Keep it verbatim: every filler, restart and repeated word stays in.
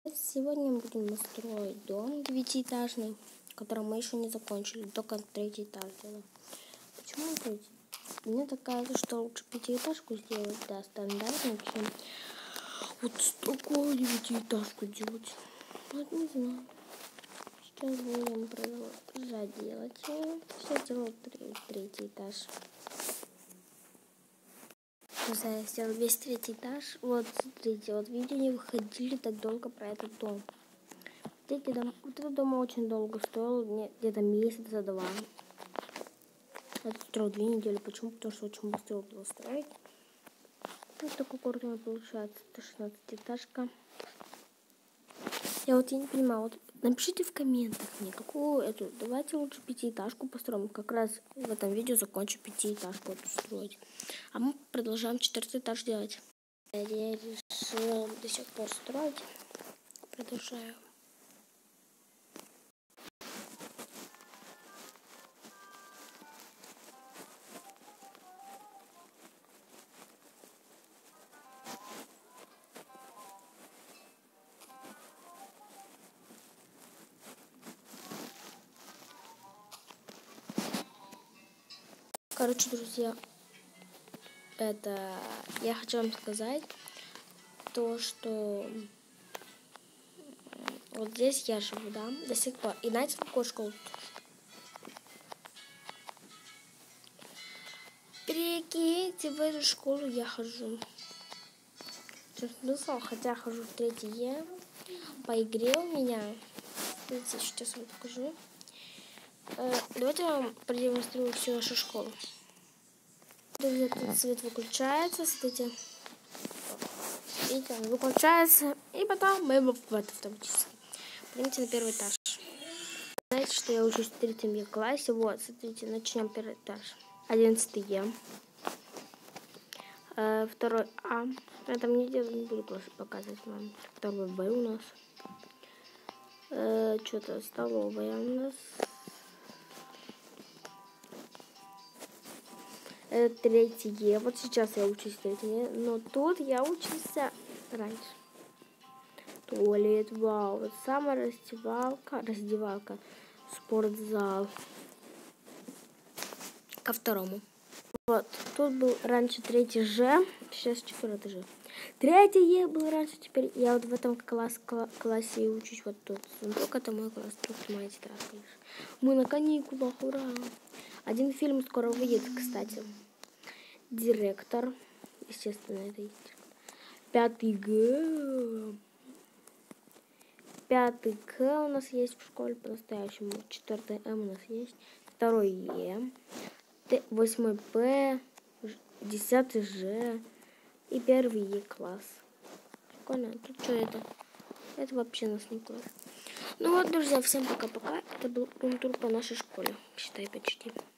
Сегодня мы будем строить дом девятиэтажный, который мы еще не закончили, только третий этаж делаем. Почему третий? Мне так кажется, что лучше пятиэтажку сделать, да, стандартную, чем вот такую девятиэтажку делать. Вот не знаю. Сейчас будем продолжать делать. Сейчас делаю третий этаж. Я сделал весь третий этаж. Вот, смотрите, вот видео не выходили так долго про этот дом. Вот, дом, вот этот дом очень долго стоил, где-то месяца два. Это строил две недели. Почему? Потому что очень быстро было строить. Вот такой город у меня получается. Это шестнадцатиэтажка. Я вот я не понимаю, вот напишите в комментах мне, какую эту. Давайте лучше пятиэтажку построим. Как раз в этом видео закончу пятиэтажку эту строить. А мы продолжаем четвертый этаж делать. Я решил до сих пор строить. Продолжаю. Короче, друзья, это я хочу вам сказать то, что вот здесь я живу, да, до сих пор. И знаете, в какую школу? Прикиньте, в эту школу я хожу. Что смысл? Хотя хожу в третий Е. По игре у меня. Видите, сейчас вам покажу. Э, давайте я вам продемонстрирую всю нашу школу. Друзья, тут свет выключается, смотрите. Видите, он выключается, и потом мы в это автоматически. Пойдемте на первый этаж. Знаете, что я учусь в третьем Е классе? Вот, смотрите, начнем первый этаж. Одиннадцатый Е. Э, второй А. Это мне не буду просто показывать вам. Второй Б у нас. Э, Что-то столовая у нас. Это третий Е. Вот сейчас я учусь в третьем Е. Но тут я учился раньше. Туалет, вау. Вот самая раздевалка. Раздевалка. Спортзал. Ко второму. Вот. Тут был раньше третий Ж. Сейчас четвертый Ж. Третий Е был раньше. Теперь я вот в этом класс, кла классе и учусь. Вот тут. Сундук, это мой класс. Тут моя тетрадка. Мы на каникулах. Ура! Один фильм скоро выйдет, кстати. Директор. Естественно, это и директор. Пятый Г. Пятый К у нас есть в школе по-настоящему. Четвертый М у нас есть. Второй Е. Восьмой П. Десятый Ж. И первый Е класс. Прикольно. Тут что это? Это вообще нас не класс. Ну вот, друзья, всем пока-пока. Это был рум-тур по нашей школе. Считай, почти.